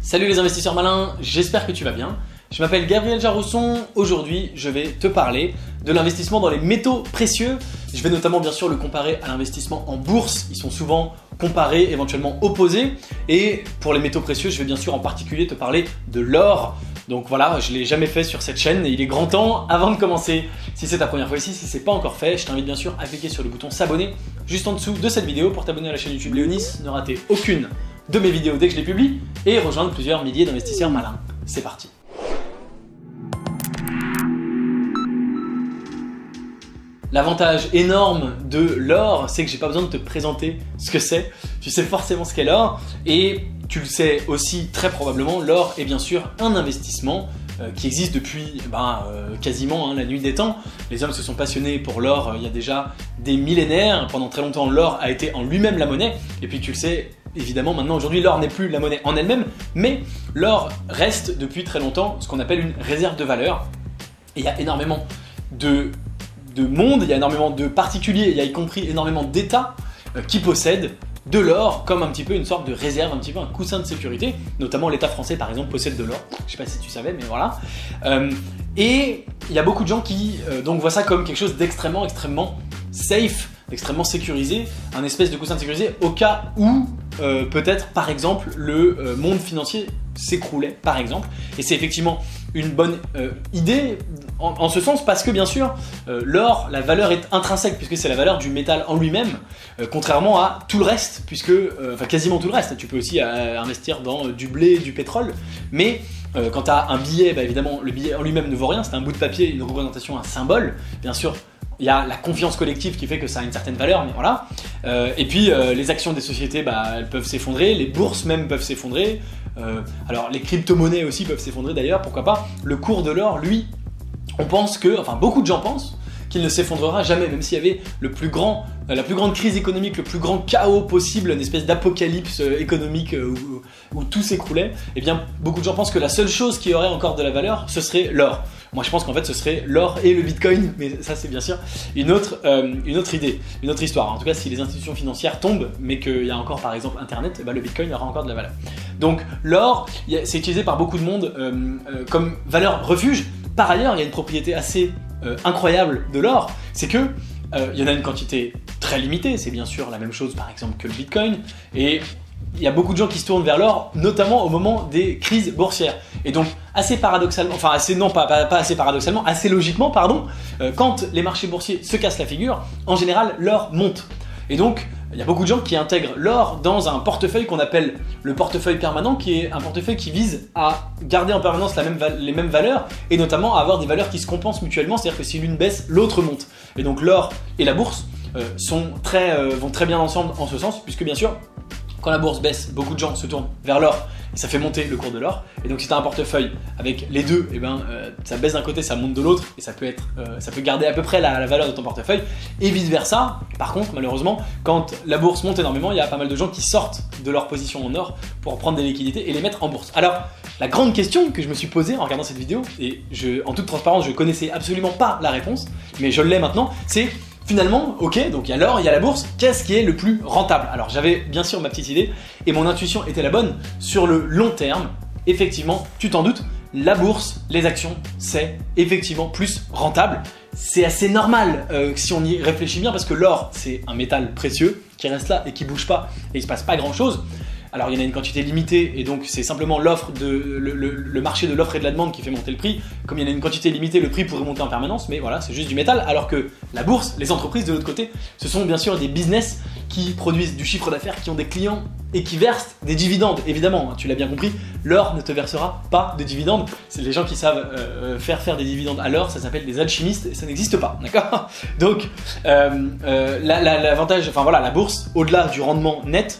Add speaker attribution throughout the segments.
Speaker 1: Salut les investisseurs malins, j'espère que tu vas bien. Je m'appelle Gabriel Jarrousson, aujourd'hui je vais te parler de l'investissement dans les métaux précieux. Je vais notamment bien sûr le comparer à l'investissement en bourse, ils sont souvent comparés, éventuellement opposés. Et pour les métaux précieux, je vais bien sûr en particulier te parler de l'or. Donc voilà, je ne l'ai jamais fait sur cette chaîne et il est grand temps. Avant de commencer, si c'est ta première fois ici, si ce n'est pas encore fait, je t'invite bien sûr à cliquer sur le bouton s'abonner juste en dessous de cette vidéo pour t'abonner à la chaîne YouTube Léonis, ne rater aucune de mes vidéos dès que je les publie et rejoindre plusieurs milliers d'investisseurs malins. C'est parti. L'avantage énorme de l'or, c'est que j'ai pas besoin de te présenter ce que c'est. Tu sais forcément ce qu'est l'or et tu le sais aussi très probablement, l'or est bien sûr un investissement qui existe depuis quasiment la nuit des temps. Les hommes se sont passionnés pour l'or il y a déjà des millénaires. Pendant très longtemps, l'or a été en lui-même la monnaie. Et puis tu le sais, évidemment, maintenant aujourd'hui, l'or n'est plus la monnaie en elle-même, mais l'or reste depuis très longtemps ce qu'on appelle une réserve de valeur. Et il y a énormément de monde, il y a énormément de particuliers, il y a y compris énormément d'États qui possèdent de l'or comme un petit peu une sorte de réserve, un petit peu un coussin de sécurité. Notamment l'État français par exemple possède de l'or, je sais pas si tu savais mais voilà. Et il y a beaucoup de gens qui donc voient ça comme quelque chose d'extrêmement safe, d'extrêmement sécurisé, un espèce de coussin de sécurité au cas où peut-être par exemple le monde financier s'écroulait par exemple. Et c'est effectivement une bonne idée en ce sens parce que bien sûr l'or, la valeur est intrinsèque puisque c'est la valeur du métal en lui-même, contrairement à tout le reste, puisque enfin quasiment tout le reste. Tu peux aussi investir dans du blé, du pétrole, mais quand tu as un billet, évidemment le billet en lui-même ne vaut rien, c'est un bout de papier, une représentation, un symbole. Bien sûr il y a la confiance collective qui fait que ça a une certaine valeur, mais voilà. Et puis les actions des sociétés, elles peuvent s'effondrer, les bourses même peuvent s'effondrer. Alors les crypto-monnaies aussi peuvent s'effondrer d'ailleurs, pourquoi pas. Le cours de l'or, lui, on pense que, enfin beaucoup de gens pensent qu'il ne s'effondrera jamais, même s'il y avait la plus grande crise économique, le plus grand chaos possible, une espèce d'apocalypse économique où tout s'écroulait. Et bien beaucoup de gens pensent que la seule chose qui aurait encore de la valeur, ce serait l'or. Moi je pense qu'en fait ce serait l'or et le bitcoin, mais ça c'est bien sûr une autre idée, une autre histoire. En tout cas si les institutions financières tombent, mais qu'il y a encore par exemple internet, le bitcoin aura encore de la valeur. Donc l'or, c'est utilisé par beaucoup de monde comme valeur refuge. Par ailleurs, il y a une propriété assez incroyable de l'or, c'est que il y en a une quantité très limitée, c'est bien sûr la même chose par exemple que le bitcoin, et il y a beaucoup de gens qui se tournent vers l'or, notamment au moment des crises boursières. Et donc, assez paradoxalement, enfin assez logiquement, quand les marchés boursiers se cassent la figure, en général, l'or monte. Et donc, il y a beaucoup de gens qui intègrent l'or dans un portefeuille qu'on appelle le portefeuille permanent, qui est un portefeuille qui vise à garder en permanence les mêmes valeurs, et notamment à avoir des valeurs qui se compensent mutuellement, c'est-à-dire que si l'une baisse, l'autre monte. Et donc l'or et la bourse vont très bien ensemble en ce sens, puisque bien sûr, quand la bourse baisse, beaucoup de gens se tournent vers l'or et ça fait monter le cours de l'or. Et donc si tu as un portefeuille avec les deux, ça baisse d'un côté, ça monte de l'autre et ça peut garder à peu près la valeur de ton portefeuille et vice versa. Par contre, malheureusement, quand la bourse monte énormément, il y a pas mal de gens qui sortent de leur position en or pour prendre des liquidités et les mettre en bourse. Alors, la grande question que je me suis posée en regardant cette vidéo, et en toute transparence, je connaissais absolument pas la réponse, mais je l'ai maintenant, c'est finalement, ok, donc il y a l'or, il y a la bourse, qu'est-ce qui est le plus rentable? Alors j'avais bien sûr ma petite idée et mon intuition était la bonne. Sur le long terme, effectivement, tu t'en doutes, la bourse, les actions, c'est effectivement plus rentable. C'est assez normal si on y réfléchit bien parce que l'or, c'est un métal précieux qui reste là et qui bouge pas et il se passe pas grand chose. Alors il y en a une quantité limitée et donc c'est simplement le marché de l'offre et de la demande qui fait monter le prix. Comme il y en a une quantité limitée, le prix pourrait monter en permanence, mais voilà, c'est juste du métal. Alors que la bourse, les entreprises de l'autre côté, ce sont bien sûr des business qui produisent du chiffre d'affaires, qui ont des clients et qui versent des dividendes. Évidemment, tu l'as bien compris, l'or ne te versera pas de dividendes. C'est les gens qui savent faire des dividendes à l'or, ça s'appelle des alchimistes et ça n'existe pas, d'accord? Donc l'avantage, la bourse, au-delà du rendement net,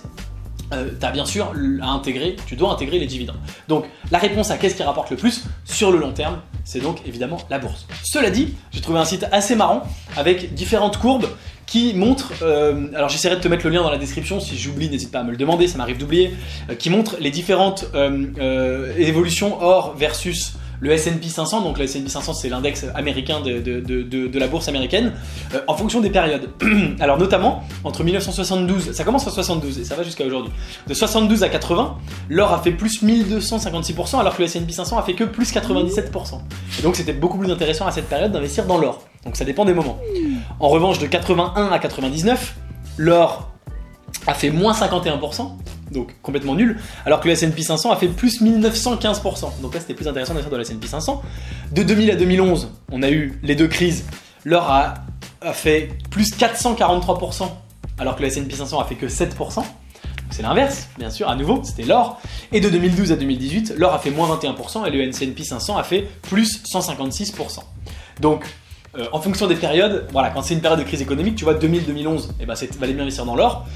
Speaker 1: tu dois intégrer les dividendes. Donc la réponse à qu'est-ce qui rapporte le plus sur le long terme, c'est donc évidemment la bourse. Cela dit, j'ai trouvé un site assez marrant avec différentes courbes qui montrent, alors j'essaierai de te mettre le lien dans la description, si j'oublie n'hésite pas à me le demander, ça m'arrive d'oublier, qui montrent les différentes évolutions or versus le S&P 500, donc le S&P 500 c'est l'index américain de la bourse américaine, en fonction des périodes. Alors notamment, entre 1972, ça commence en 72 et ça va jusqu'à aujourd'hui, de 72 à 80, l'or a fait plus 1256%, alors que le S&P 500 a fait que plus 97%. Et donc c'était beaucoup plus intéressant à cette période d'investir dans l'or. Donc ça dépend des moments. En revanche, de 81 à 99, l'or a fait moins 51%, donc complètement nul, alors que le S&P 500 a fait plus 1915%. Donc là c'était plus intéressant d'investir dans le S&P 500. De 2000 à 2011, on a eu les deux crises, l'or a fait plus 443%, alors que le S&P 500 a fait que 7%. C'est l'inverse, bien sûr, à nouveau, c'était l'or. Et de 2012 à 2018, l'or a fait moins 21% et le S&P 500 a fait plus 156%. Donc, en fonction des périodes, voilà, quand c'est une période de crise économique, tu vois, 2000-2011, eh ben, valait mieux investir dans l'or.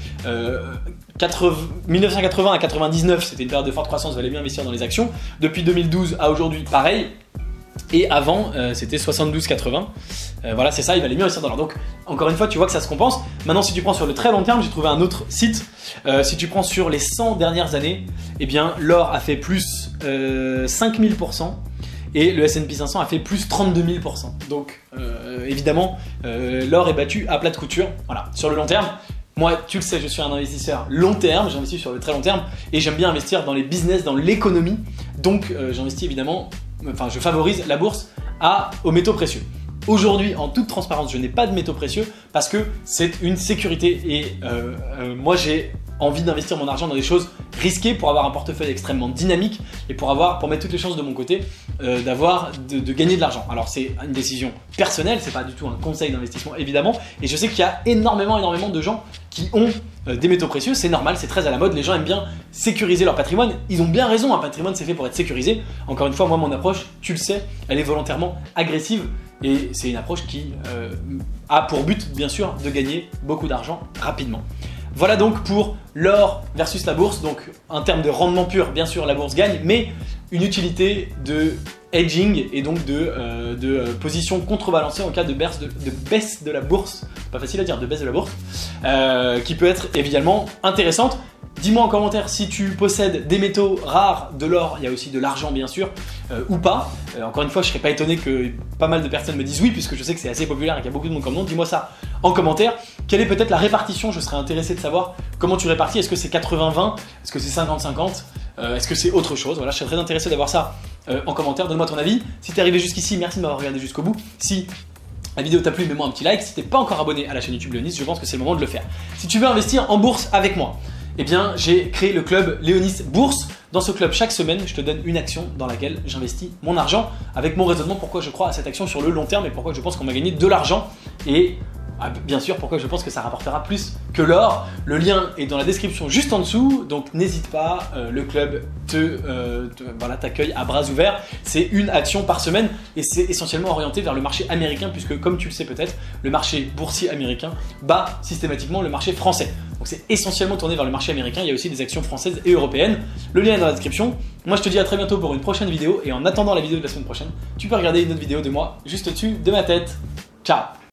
Speaker 1: 1980 à 99, c'était une période de forte croissance, valait mieux investir dans les actions. Depuis 2012 à aujourd'hui, pareil. Et avant, c'était 72-80. Voilà, c'est ça, il valait mieux investir dans l'or. Donc, encore une fois, tu vois que ça se compense. Maintenant, si tu prends sur le très long terme, j'ai trouvé un autre site. Si tu prends sur les 100 dernières années, eh bien, l'or a fait plus 5000%. Et le S&P 500 a fait plus 32 000%. Donc évidemment, l'or est battu à plat de couture. Voilà, sur le long terme, moi tu le sais, je suis un investisseur long terme, j'investis sur le très long terme et j'aime bien investir dans les business, dans l'économie. Donc j'investis évidemment, enfin je favorise la bourse aux métaux précieux. Aujourd'hui, en toute transparence, je n'ai pas de métaux précieux parce que c'est une sécurité et moi j'ai envie d'investir mon argent dans des choses risquées pour avoir un portefeuille extrêmement dynamique et pour mettre toutes les chances de mon côté de gagner de l'argent. Alors c'est une décision personnelle, c'est pas du tout un conseil d'investissement évidemment, et je sais qu'il y a énormément de gens qui ont des métaux précieux, c'est normal, c'est très à la mode, les gens aiment bien sécuriser leur patrimoine, ils ont bien raison, un patrimoine c'est fait pour être sécurisé. Encore une fois, moi mon approche, tu le sais, elle est volontairement agressive et c'est une approche qui a pour but bien sûr de gagner beaucoup d'argent rapidement. Voilà donc pour l'or versus la bourse. Donc en termes de rendement pur, bien sûr la bourse gagne, mais une utilité de hedging et donc de position contrebalancée en cas de baisse de la bourse, pas facile à dire, de baisse de la bourse, qui peut être évidemment intéressante. Dis-moi en commentaire si tu possèdes des métaux rares, de l'or, il y a aussi de l'argent bien sûr, ou pas. Encore une fois, je ne serais pas étonné que pas mal de personnes me disent oui, puisque je sais que c'est assez populaire et qu'il y a beaucoup de monde comme nous. Dis-moi ça en commentaire. Quelle est peut-être la répartition? Je serais intéressé de savoir comment tu répartis. Est-ce que c'est 80-20? Est-ce que c'est 50-50? Est-ce que c'est autre chose? Voilà, je serais très intéressé d'avoir ça en commentaire. Donne-moi ton avis. Si tu es arrivé jusqu'ici, merci de m'avoir regardé jusqu'au bout. Si la vidéo t'a plu, mets-moi un petit like. Si tu n'es pas encore abonné à la chaîne YouTube Léonis, je pense que c'est le moment de le faire. Si tu veux investir en bourse avec moi, eh bien, j'ai créé le club Léonis Bourse. Dans ce club, chaque semaine, je te donne une action dans laquelle j'investis mon argent avec mon raisonnement, pourquoi je crois à cette action sur le long terme et pourquoi je pense qu'on va gagner de l'argent et bien sûr pourquoi je pense que ça rapportera plus que l'or. Le lien est dans la description juste en dessous, donc n'hésite pas, le club t'accueille à bras ouverts. C'est une action par semaine et c'est essentiellement orienté vers le marché américain puisque comme tu le sais peut-être, le marché boursier américain bat systématiquement le marché français. Donc c'est essentiellement tourné vers le marché américain, il y a aussi des actions françaises et européennes. Le lien est dans la description. Moi je te dis à très bientôt pour une prochaine vidéo et en attendant la vidéo de la semaine prochaine, tu peux regarder une autre vidéo de moi juste au-dessus de ma tête. Ciao!